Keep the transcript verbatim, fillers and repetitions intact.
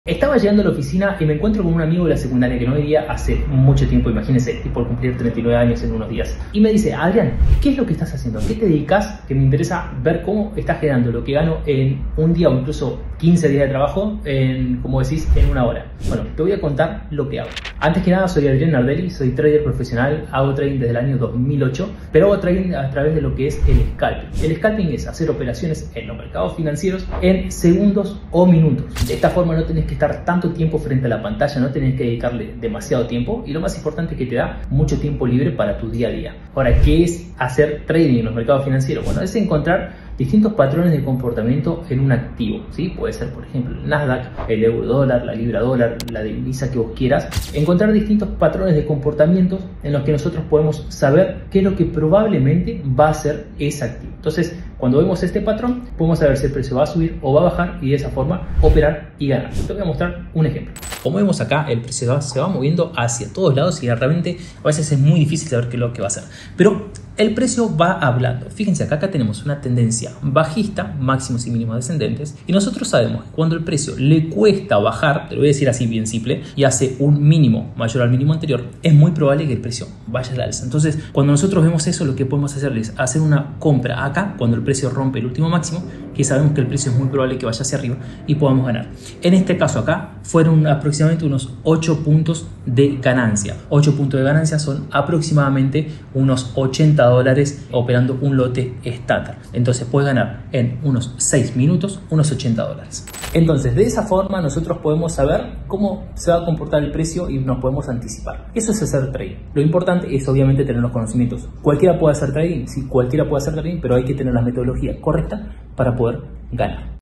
Estaba llegando a la oficina y me encuentro con un amigo de la secundaria que no veía hace mucho tiempo, imagínense, y por cumplir treinta y nueve años en unos días. Y me dice: Adrián, ¿qué es lo que estás haciendo? ¿A qué te dedicas? Que me interesa ver cómo estás generando lo que gano en un día o incluso quince días de trabajo, en, como decís, en una hora. Bueno, te voy a contar lo que hago. Antes que nada, soy Adrián Nardelli, soy trader profesional, hago trading desde el año dos mil ocho, pero hago trading a través de lo que es el scalping. El scalping es hacer operaciones en los mercados financieros en segundos o minutos. De esta forma no tenés que estar tanto tiempo frente a la pantalla, no tenés que dedicarle demasiado tiempo y lo más importante es que te da mucho tiempo libre para tu día a día. Ahora, ¿qué es hacer trading en los mercados financieros? Bueno, es encontrar distintos patrones de comportamiento en un activo, ¿sí? Puede ser, por ejemplo, el Nasdaq, el euro dólar, la libra dólar, la divisa que vos quieras. Encontrar distintos patrones de comportamiento en los que nosotros podemos saber qué es lo que probablemente va a ser ese activo. Entonces, cuando vemos este patrón, podemos saber si el precio va a subir o va a bajar y de esa forma operar y ganar. Te voy a mostrar un ejemplo. Como vemos acá, el precio se va moviendo hacia todos lados y realmente a veces es muy difícil saber qué es lo que va a hacer. Pero el precio va hablando. Fíjense, acá, acá tenemos una tendencia bajista, máximos y mínimos descendentes, y nosotros sabemos que cuando el precio le cuesta bajar, te lo voy a decir así bien simple, y hace un mínimo mayor al mínimo anterior, es muy probable que el precio vaya al alza. Entonces, cuando nosotros vemos eso, lo que podemos hacer es hacer una compra acá, cuando el precio rompe el último máximo, que sabemos que el precio es muy probable que vaya hacia arriba y podamos ganar. En este caso acá, fueron aproximadamente unos ocho puntos de ganancia. ocho puntos de ganancia son aproximadamente unos ochenta dólares operando un lote estándar. Entonces puedes ganar en unos seis minutos unos ochenta dólares. Entonces, de esa forma nosotros podemos saber cómo se va a comportar el precio y nos podemos anticipar. Eso es hacer trading. Lo importante es obviamente tener los conocimientos. Cualquiera puede hacer trading, sí, cualquiera puede hacer trading, pero hay que tener la metodología correcta para poder ganar.